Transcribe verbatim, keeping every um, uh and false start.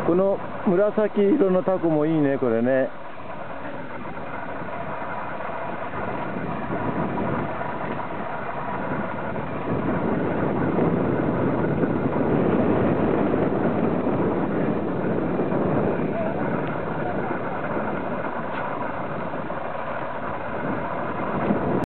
この紫色のタコもいいね、これね。